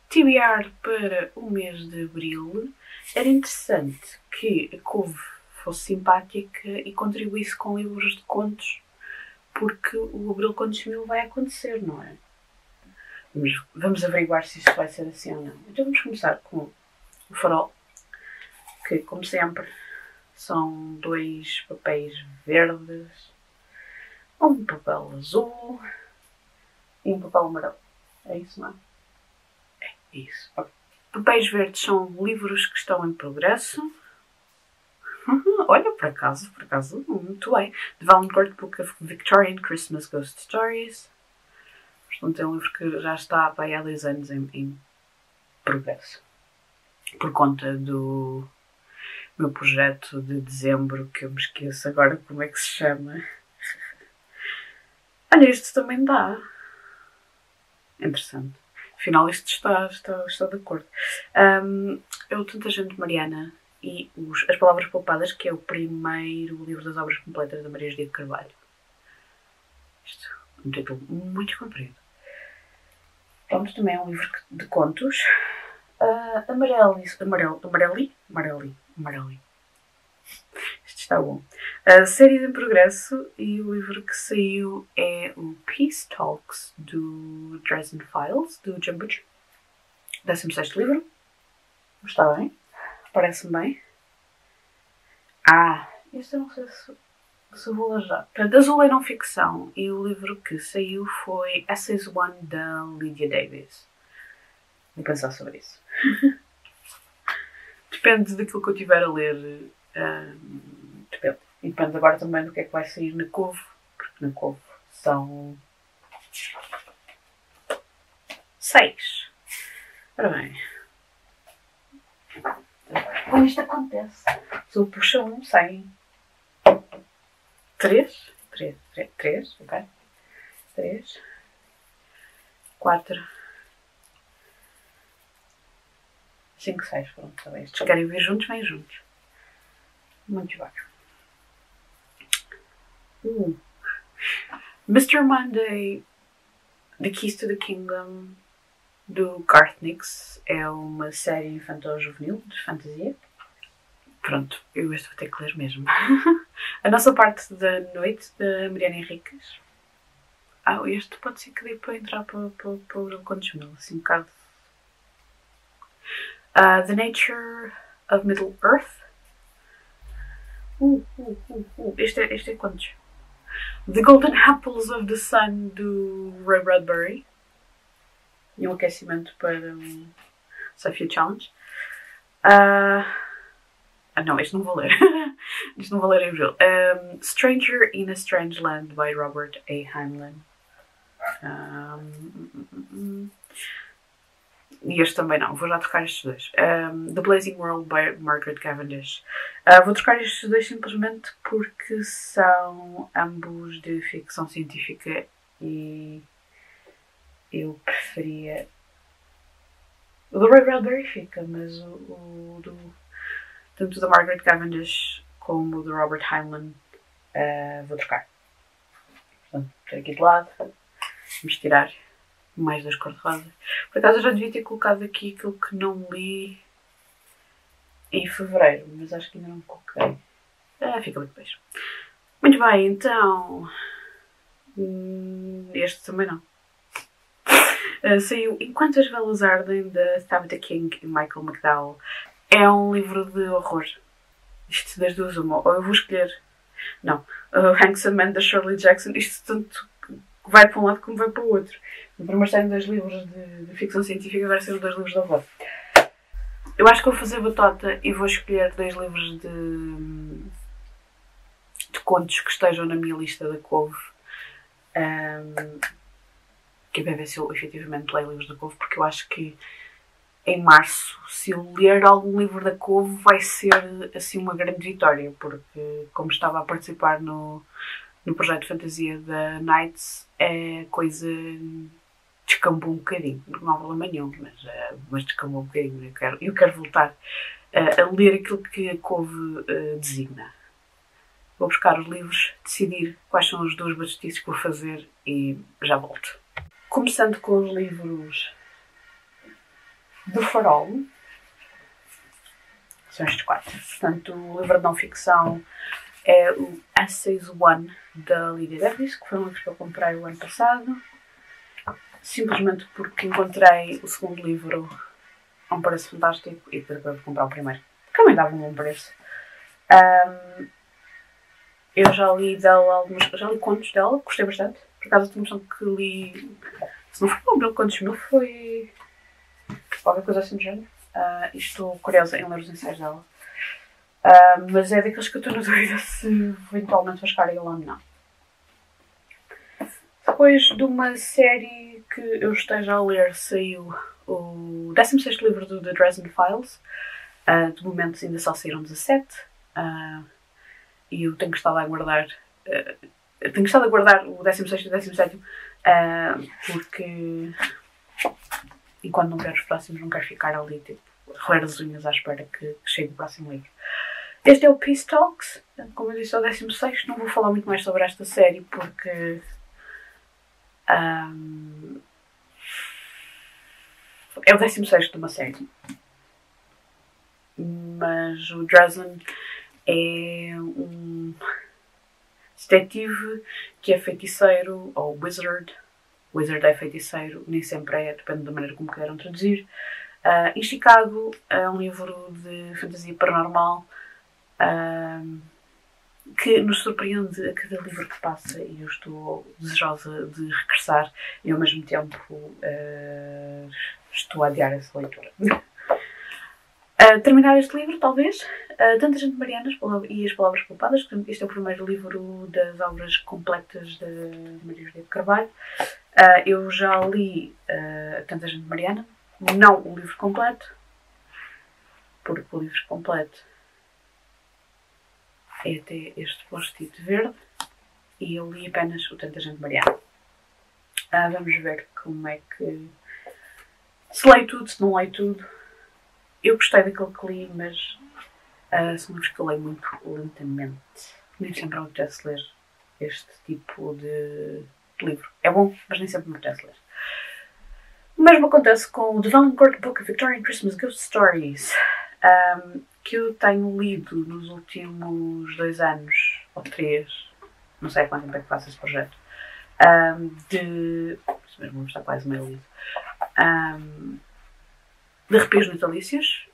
TBR para o mês de Abril, era interessante que a couve fosse simpática e contribuísse com livros de contos, porque o Abril Contos 1000 vai acontecer, não é? Vamos averiguar se isto vai ser assim ou não. Então vamos começar com o farol, que, como sempre, são 2 papéis verdes, um papel azul e um papel amarelo. É isso, não é? É isso. Okay. Papéis verdes são livros que estão em progresso. Olha, por acaso, muito bem. The Valancourt Book of Victorian Christmas Ghost Stories. Portanto, é um livro que já está há 10 anos em progresso. Por conta do meu projeto de dezembro, que eu me esqueço agora como é que se chama. Olha, este também dá. Interessante. Afinal, isto está de acordo. Eu, Tanta Gente Mariana e As Palavras Poupadas, que é o primeiro livro das obras completas da Maria João de Carvalho. Isto é um título muito comprido. Pronto, também é um livro de contos. Amareli. Isto está bom. A série em progresso e o livro que saiu é o Peace Talks do Dresden Files, do Jim Butcher. 16º livro. Está bem. Parece-me bem. Este eu não sei se vou ler já. Portanto, Azul é não ficção e o livro que saiu foi Essays 1 da Lydia Davis. Vou pensar sobre isso. Depende daquilo que eu estiver a ler. Depende. E depende agora também do que é que vai sair na couve, porque na couve são 6. Ora bem. Quando isto acontece, se eu puxo um, saem 3, ok? 3, 4, 5, 6, pronto, está bem. Estes querem vir juntos, vêm juntos. Muito bem. Mr. Monday, The Keys to the Kingdom, do Garth Nix, é uma série infantil-juvenil de fantasia. Pronto, eu este vou ter que ler mesmo. A Nossa Parte da Noite, da Mariana Henriques. Este pode ser que dê para entrar para o Contos 1000, assim um bocado. The Nature of Middle Earth. Este é quantos? The Golden Apples of the Sun, do Ray Bradbury. E um aquecimento para Sophia Challenge. Não, este não vou ler. Este não vou ler em abril. Stranger in a Strange Land, by Robert A. Heinlein. E este também não, vou já trocar estes dois. The Blazing World, by Margaret Cavendish. Vou trocar estes dois simplesmente porque são ambos de ficção científica e eu preferia... O do Ray Bradbury fica, mas o do... Tanto da Margaret Cavendish como o do Robert Heinlein vou trocar. Portanto, ter aqui de lado. Vamos tirar mais 2 cor-de-rosa. Por acaso eu já devia ter colocado aqui aquilo que não li em fevereiro, mas acho que ainda não coloquei. Fica muito depois. Muito bem, então... Este também não. Saiu Enquanto as Velas Ardem, de Tabitha King e Michael McDowell. É um livro de horror. Isto das duas uma. Ou eu vou escolher... Não. Handsome Man, da Shirley Jackson. Isto tanto vai para um lado como vai para o outro. O primeiro serem 2 livros de ficção científica, agora serão 2 livros de horror. Eu acho que vou fazer batota e vou escolher 2 livros de contos que estejam na minha lista da couve. Que é para ver se eu efetivamente leio livros da couve, porque eu acho que em março, se eu ler algum livro da couve, vai ser assim uma grande vitória, porque como estava a participar no projeto de fantasia da Nights, a coisa descambou um bocadinho. Não há problema nenhum, mas descambou um bocadinho. Eu quero voltar a ler aquilo que a couve designa. Vou buscar os livros, decidir quais são os 2 batistices que vou fazer e já volto. Começando com os livros do Farol. São estes 4. Portanto, o livro de não-ficção é o Essays One, da Lydia Davis, que foi um livro que eu comprei o ano passado, simplesmente porque encontrei o segundo livro a um preço fantástico e depois acabei de comprar o primeiro, que também dava um bom preço. Eu já li dela já li contos dela, gostei bastante. Por acaso tenho a noção que li, se não foi um contos mil, foi qualquer coisa assim do género. E estou curiosa em ler os ensaios dela. Mas é daqueles que eu estou na dúvida se eventualmente vou chegar a ele ou não. Depois de uma série que eu esteja a ler, saiu o 16º livro do The Dresden Files. De momento ainda só saíram 17. E eu tenho que estar a aguardar. Tenho que estar a guardar o 16º e o 17º. Porque enquanto não ver os próximos, não quero ficar ali, tipo, roer as unhas à espera que chegue o próximo livro. Este é o Peace Talks. Como eu disse, é o 16º. Não vou falar muito mais sobre esta série porque é o 16º de uma série. Mas o Dresden é um detetive que é feiticeiro, ou wizard. Wizard é feiticeiro, nem sempre é, depende da maneira como queiram traduzir. Em Chicago é um livro de fantasia paranormal que nos surpreende a cada livro que passa e eu estou desejosa de regressar e ao mesmo tempo estou a adiar essa leitura. Terminar este livro, talvez, Tanta Gente Mariana e as Palavras Poupadas. Este é o primeiro livro das obras completas de Maria José de Carvalho. Eu já li Tanta Gente Mariana, não o livro completo, porque o livro completo é até este post-it verde e eu li apenas o Tanta Gente Mariana. Vamos ver como é que... se leio tudo, se não leio tudo. Eu gostei daquilo que li, mas são livros que eu leio muito lentamente. Nem sempre me apetece ler este tipo de livro. É bom, mas nem sempre me apetece ler. O mesmo acontece com o The Valancourt Book of Victorian Christmas Ghost Stories, que eu tenho lido nos últimos 2 anos, ou 3, não sei há quanto tempo é que faço esse projeto, isso mesmo está quase meio lido, de arrepios natalícios.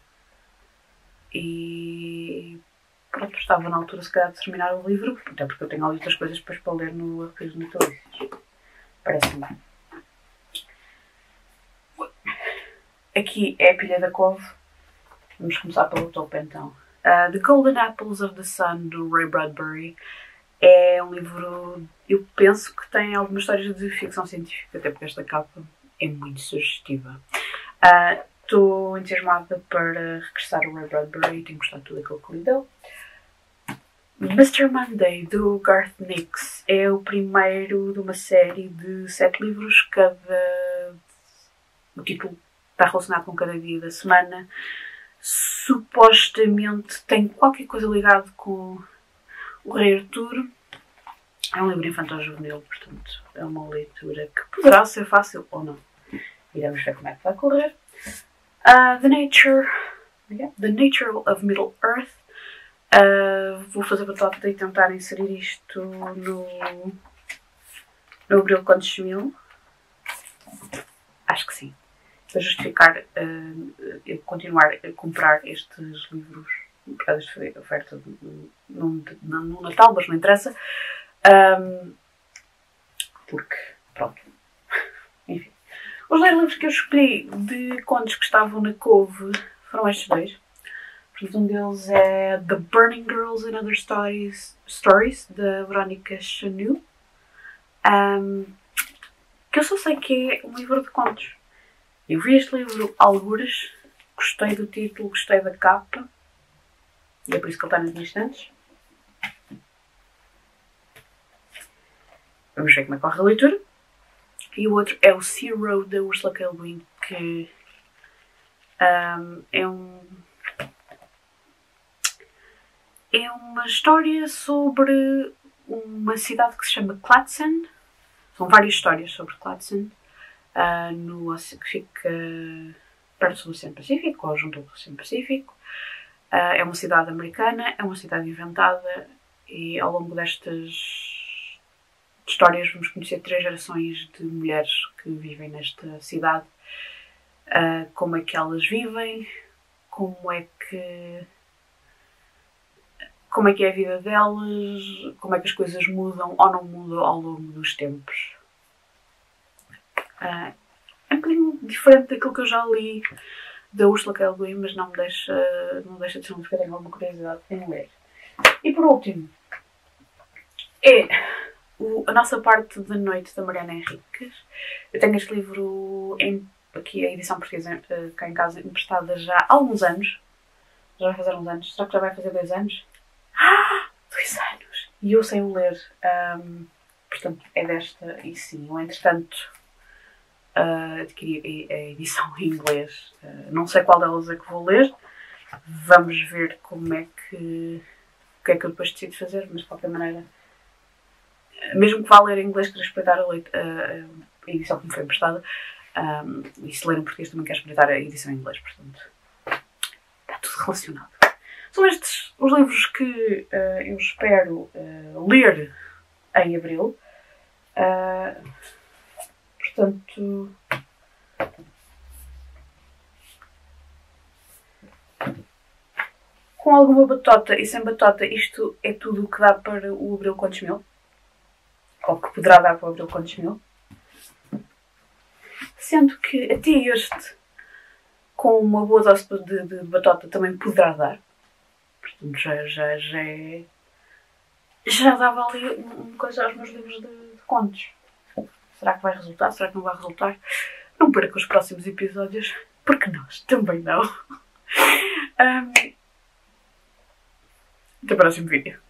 E pronto, estava na altura se calhar de terminar o livro, até porque eu tenho ali outras coisas depois para ler no arrepios natalícios. Parece-me bem. Aqui é a Pilha da Couve. Vamos começar pelo topo então. The Golden Apples of the Sun, do Ray Bradbury. É um livro, eu penso que tem algumas histórias de ficção científica, até porque esta capa é muito sugestiva. Estou entusiasmada para regressar ao Ray Bradbury e tenho gostado de tudo aquilo que li dele. Mr. Monday, do Garth Nix, é o primeiro de uma série de 7 livros. O título está relacionado com cada dia da semana. Supostamente tem qualquer coisa ligado com o Rei Arturo. É um livro infantil-juvenil, portanto é uma leitura que poderá ser fácil ou não. Iremos ver como é que vai correr. The Nature of Middle Earth. Vou fazer batota e tentar inserir isto no Abril Contos Mil. Acho que sim. Para justificar eu continuar a comprar estes livros por causa desta oferta no Natal, mas não interessa. Porque, pronto. Enfim. Os 2 livros que eu escolhi de contos que estavam na couve foram estes 2. Portanto, um deles é The Burning Girls and Other Stories, da Verónica Chanu. Que eu só sei que é um livro de contos. Eu vi este livro algures, gostei do título, gostei da capa, e é por isso que ele está nas minhas estantes. Vamos ver como é que corre a leitura. E o outro é o Sea Road, da Ursula K. Le Guin, que é uma história sobre uma cidade que se chama Cladsand. São várias histórias sobre Cladsand. Que fica perto do Oceano Pacífico, ou junto ao Oceano Pacífico. É uma cidade americana, é uma cidade inventada e ao longo destas histórias vamos conhecer 3 gerações de mulheres que vivem nesta cidade. Como é que elas vivem, como é que é a vida delas, como é que as coisas mudam ou não mudam ao longo dos tempos. É um bocadinho diferente daquilo que eu já li da Ursula K. Le Guin, mas não deixa de ser um livro que eu tenho alguma curiosidade em ler. E por último, a nossa parte da noite da Mariana Henriques. Eu tenho este livro aqui, a edição portuguesa, cá em casa, emprestada já há alguns anos. Já vai fazer uns anos. Será que já vai fazer 2 anos? 2 anos! E eu sem o ler. Portanto, é desta. E sim, eu entretanto adquiri a edição em inglês. Não sei qual delas é que vou ler. Vamos ver como é que... o que é que eu depois decido fazer, mas de qualquer maneira, mesmo que vá ler em inglês, quero espreitar a edição que me foi emprestada. E se ler em português também quero espreitar a edição em inglês, portanto, está tudo relacionado. São estes os livros que eu espero ler em abril. Portanto, com alguma batota e sem batota, isto é tudo o que dá para o Abril Contos Mil. Ou que poderá dar para o Abril Contos Mil. Sendo que até este, com uma boa dose de batota, também poderá dar. Portanto, já dava ali uma coisa aos meus livros de contos. Será que vai resultar? Será que não vai resultar? Não perca os próximos episódios, porque nós também não. Até o próximo vídeo.